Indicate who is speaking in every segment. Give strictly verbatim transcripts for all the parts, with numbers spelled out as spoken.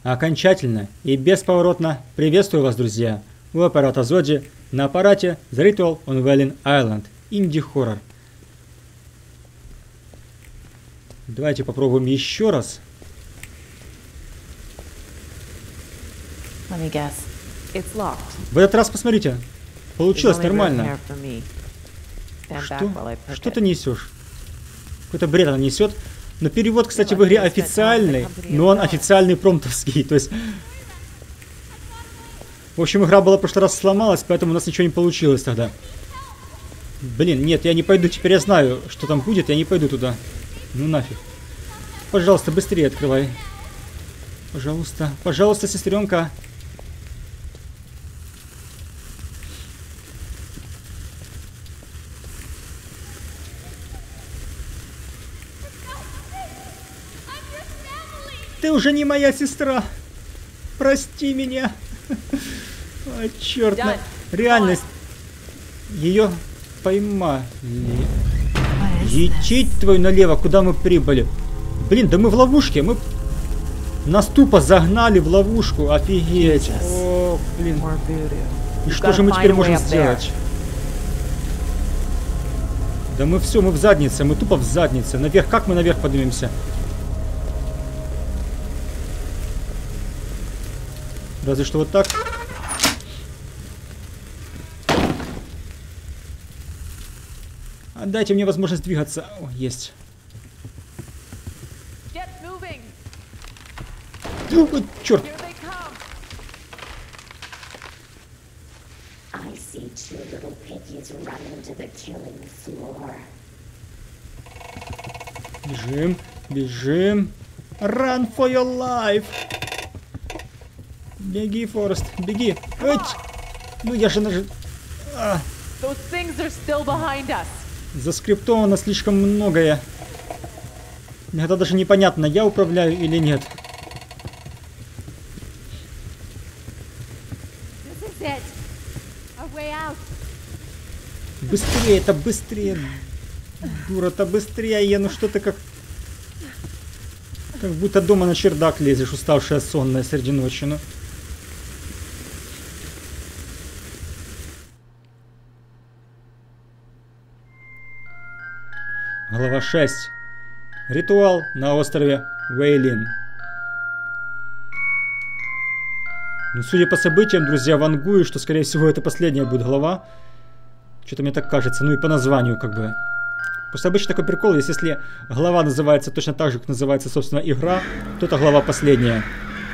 Speaker 1: Окончательно и бесповоротно приветствую вас, друзья, у аппарата Зоди на аппарате The Ritual on Wailing Island. Инди-хоррор. Давайте попробуем еще раз.
Speaker 2: Let me guess. It's locked.
Speaker 1: В этот раз посмотрите. Получилось нормально. Что? Что ты несешь? Какой-то бред она несет. Но перевод, кстати, в игре официальный, но он официальный промптовский. То есть... В общем, игра была в прошлый раз сломалась, поэтому у нас ничего не получилось тогда. Блин, нет, я не пойду. Теперь я знаю, что там будет. Я не пойду туда. Ну нафиг. Пожалуйста, быстрее открывай. Пожалуйста. Пожалуйста, сестренка. Ты уже не моя сестра. Прости меня. А, черт, на... реальность. Ее поймали. Ячить твою налево, куда мы прибыли. Блин, да мы в ловушке. Мы нас тупо загнали в ловушку. Офигеть. О, блин. И что же мы теперь можем сделать? Да мы все, мы в заднице. Мы тупо в заднице. Наверх. Как мы наверх поднимемся? Разве что вот так. Дайте мне возможность двигаться. О, есть. О, черт. Бежим, бежим. Run for your life. Беги, Форест, беги. Эть! Ну я же нажал. А. Заскриптовано слишком многое. Иногда даже непонятно, я управляю или нет. Быстрее, это быстрее. Дура-то быстрее. Ну что ты как... Как будто дома на чердак лезешь, уставшая, сонная среди ночи. Ну. Глава шесть. Ритуал на острове Вейлин. Ну, судя по событиям, друзья, вангую, что, скорее всего, это последняя будет глава. Что-то мне так кажется. Ну и по названию, как бы. Просто обычно такой прикол, есть, если глава называется точно так же, как называется, собственно, игра, то это глава последняя.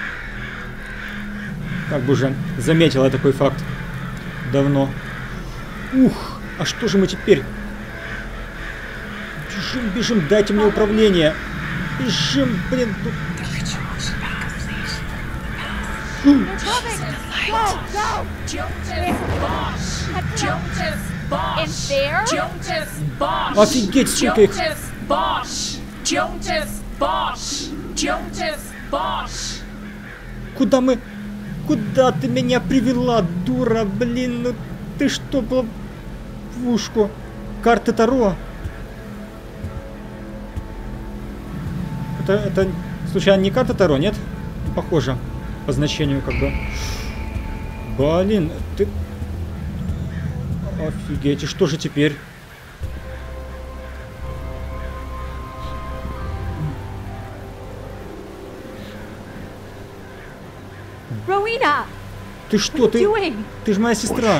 Speaker 1: Как бы уже заметил я такой факт давно. Ух, а что же мы теперь? Бежим, бежим, дайте мне управление. Бежим, блин. Тут... Офигеть, сколько их. Куда мы... Куда ты меня привела, дура, блин? Ну ты что, была в ушку? Карты Таро. Это, это, случайно, не карта Таро, нет? Похоже. По значению, как бы. Блин, ты... Офигеть, и что же теперь?
Speaker 3: Rowena!
Speaker 1: Ты что, ты... Ты же моя сестра.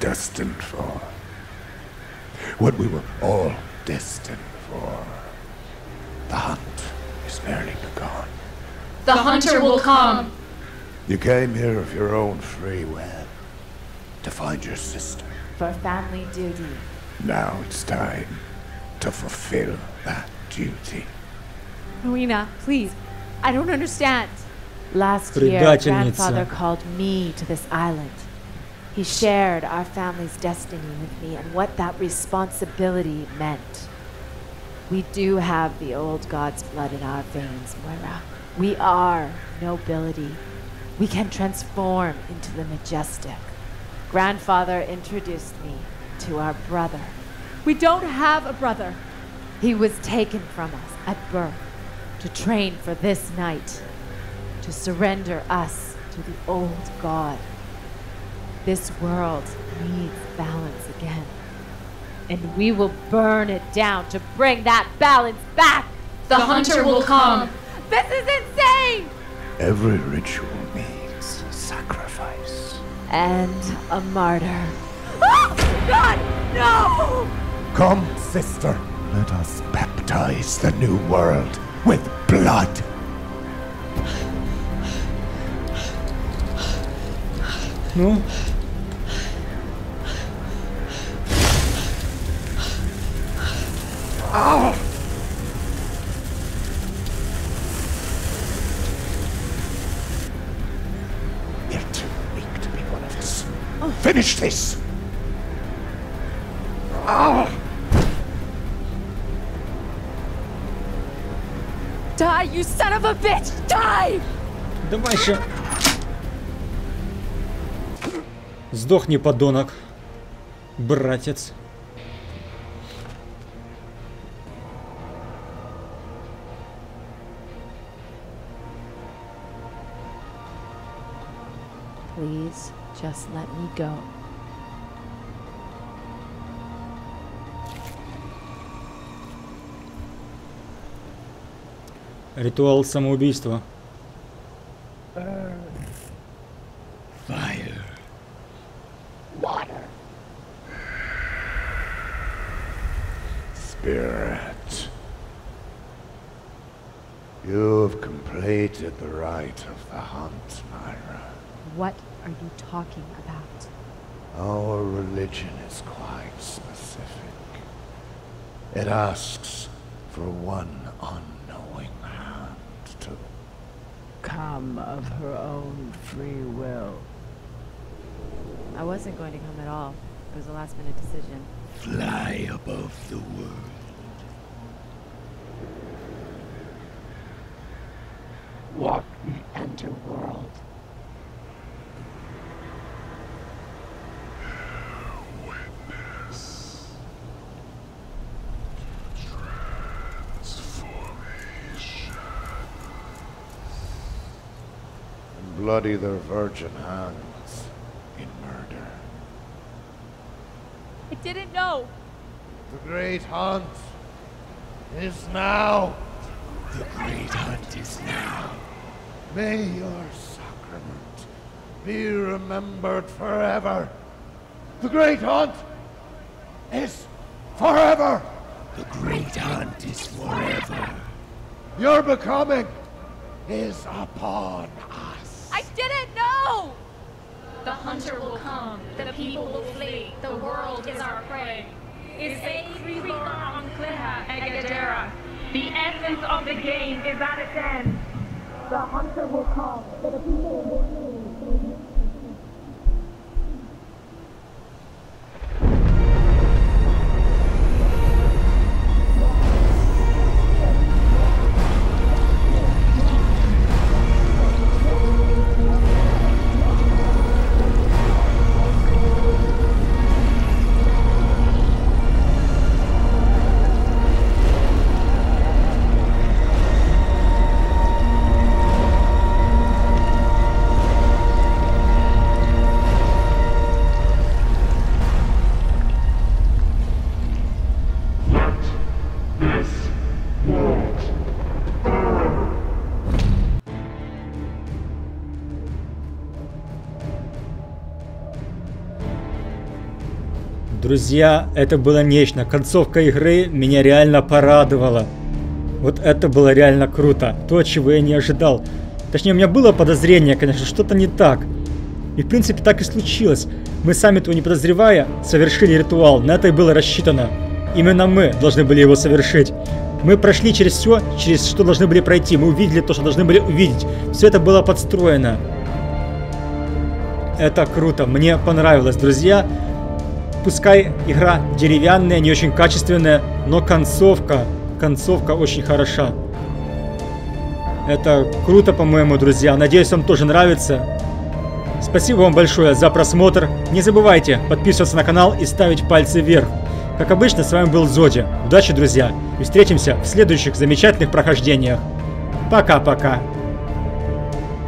Speaker 4: What we were all destined for. The hunt is nearly begun.
Speaker 3: The hunter will come.
Speaker 4: You came here of your own free will to find your sister.
Speaker 2: For family duty.
Speaker 4: Now it's time to fulfill that duty.
Speaker 3: Rowena, please. I don't understand.
Speaker 2: Last year, grandfather called me to this island. He shared our family's destiny with me and what that responsibility meant. We do have the old god's blood in our veins, Moira. We are nobility. We can transform into the majestic. Grandfather introduced me to our brother.
Speaker 3: We don't have a brother.
Speaker 2: He was taken from us at birth to train for this night. to surrender us to the old god. This world needs balance again. And we will burn it down to bring that balance back.
Speaker 3: The hunter will come.
Speaker 2: This is insane!
Speaker 4: Every ritual needs sacrifice.
Speaker 2: And a martyr. Oh, God, no!
Speaker 4: Come, sister. Let us baptize the new world with blood.
Speaker 1: Ну?
Speaker 4: Ah! You're too weak to be one of us. Finish this! Ah!
Speaker 2: Die, you son of a bitch! Die!
Speaker 1: Давай еще. Сдохни, подонок. Братец.
Speaker 2: Please, just let me go.
Speaker 1: Ритуал самоубийства.
Speaker 4: Fire. Water. Spirit. You've completed the rite of the hunt, Myra.
Speaker 2: What are you talking about?
Speaker 4: Our religion is quite specific. It asks for one unknowing hand to
Speaker 5: come of her own free will.
Speaker 2: I wasn't going to come at all. It was a last minute decision.
Speaker 4: fly above the world. Walk the underworld. Bloody their virgin hands in murder.
Speaker 2: I didn't know.
Speaker 4: The great hunt is now. The great hunt is now. May your sacrament be remembered forever. The great hunt is forever. The great hunt is forever. Your becoming is upon us.
Speaker 2: I didn't know!
Speaker 3: The hunter will come, the people will flee, the world is our prey. Isay Krigar on Kliha Egadera. The essence of the game is at its end. The hunter will come, the people will flee.
Speaker 1: Друзья, это было нечто. Концовка игры меня реально порадовала. Вот это было реально круто. То, чего я не ожидал. Точнее, у меня было подозрение, конечно, что-то не так. И в принципе так и случилось. Мы сами того не подозревая, совершили ритуал. На это и было рассчитано. Именно мы должны были его совершить. Мы прошли через все, через что должны были пройти. Мы увидели то, что должны были увидеть. Все это было подстроено. Это круто. Мне понравилось, друзья. Пускай игра деревянная, не очень качественная, но концовка, концовка очень хороша. Это круто, по-моему, друзья. Надеюсь, вам тоже нравится. Спасибо вам большое за просмотр. Не забывайте подписываться на канал и ставить пальцы вверх. Как обычно, с вами был Зоди. Удачи, друзья, и встретимся в следующих замечательных прохождениях. Пока-пока.